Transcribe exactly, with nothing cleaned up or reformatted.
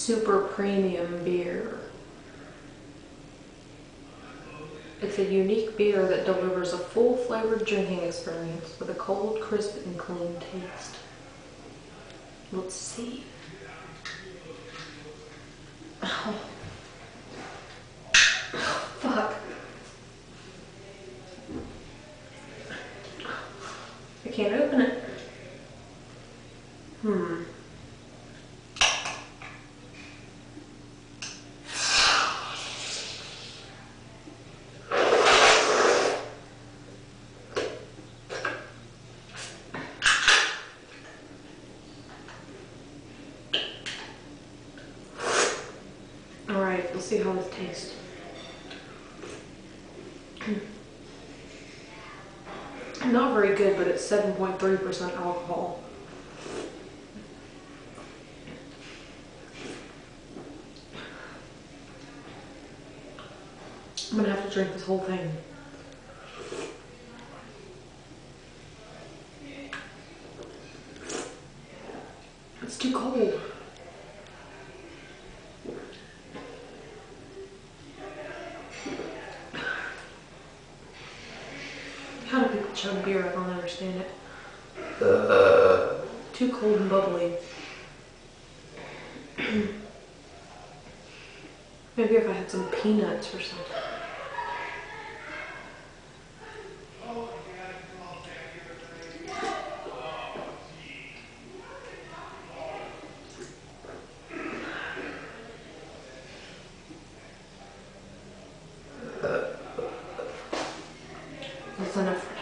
super premium beer. It's a unique beer that delivers a full flavored drinking experience with a cold, crisp, and clean taste. Let's see. Oh. Fuck. I can't open it. Hmm. Alright, let's see how this tastes. Not very good, but it's seven point three percent alcohol. I'm gonna have to drink this whole thing. It's too cold. How do people chug beer? I don't understand it. Uh, too cold and bubbly. Maybe if I had some peanuts or something. That's enough.